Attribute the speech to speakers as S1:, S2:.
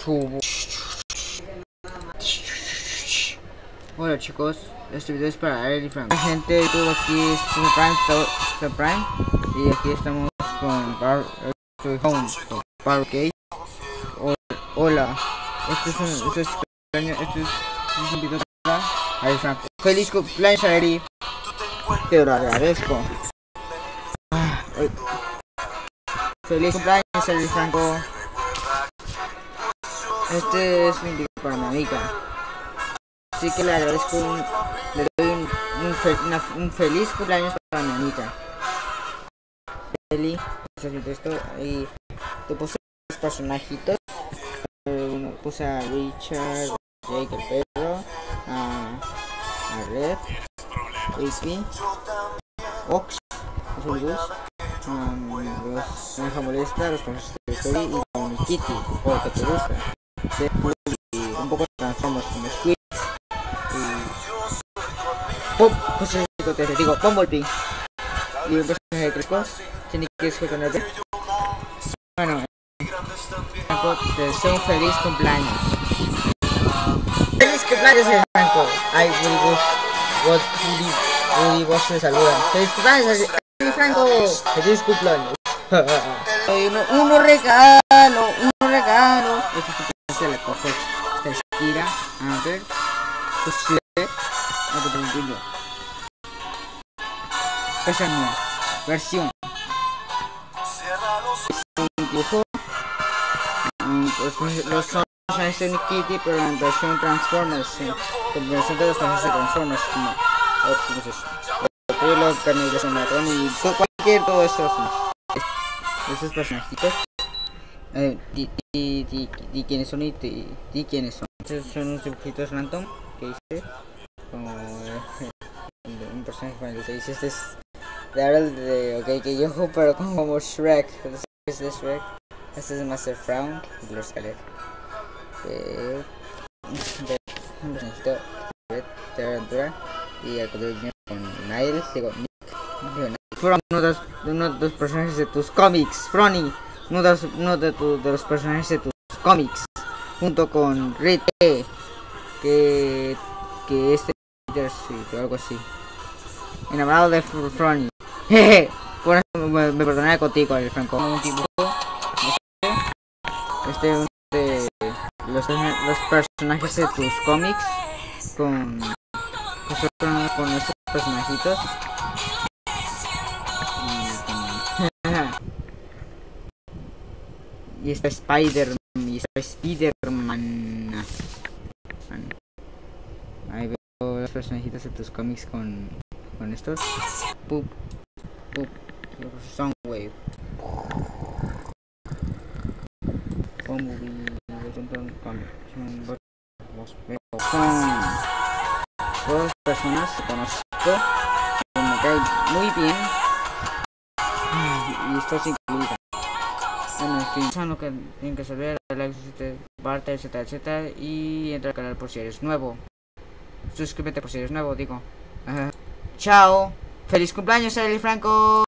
S1: Hola chicos, este video es para Arely Franco. La gente de YouTube, aquí es Super Prime y aquí estamos con Power Case. Hola, este es un video para Arely Franco. Feliz cumpleaños Arely, te lo agradezco. Feliz cumpleaños Arely Franco. Este es un video para mi amiga. Así que le agradezco, le doy un feliz cumpleaños para mi amiga. Eli, esto y te puse los personajitos. Puse a Richard, Jake el perro, a Red, AP, Ox, los Granja Molesta, los personajes de Story y con Kitty, o que te gusta. Y un poco de Transformers como Squid. Pues te digo, Bumblebee y un personaje de Crespo. ¿Tiene que jugar con el? Bueno, te deseo un feliz cumpleaños. ¡Feliz cumpleaños, Franco! Ay, Woody vos te saludan. ¡Feliz cumpleaños, Franco! ¡Feliz cumpleaños! uno regalo. Este se le coge esta esquina. A ver. Pues sí. Versión dibujo los son de Kitty, pero en versión Transformers, combinación de los personajes de Transformers como Optimus, Carnivorous, Matron y cualquier todo esto. Estos personajitos di quiénes son y di quiénes son. Estos son unos dibujitos random que hice como un personaje con el que dice este es que yo, pero como Shrek. Este es Shrek. Este es Master Frown y los Scarlet. Un personajito de aventura y el con Nile, Nick. Fueron uno de los personajes de tus cómics, Fronny. Uno de los personajes de tus cómics, junto con Rite, que este o algo así. Enamorado de Fronny. Jeje. Por eso me perdonaré contigo, el Franco. Un dibujo. Uno de los personajes de tus cómics con estos personajitos. Y está Spider-Man. Ahí veo los personajitos de tus cómics con estos. Pup. Soundwave. Bumblebee. Son dos personas que conozco, que me caen muy bien. Y esto es incluido. Bueno, en fin, son lo que tienen que saber. Like, comparte, etc. Y entra al canal por si eres nuevo. Suscríbete por si eres nuevo, digo. Chao. Feliz cumpleaños, Arely Franco.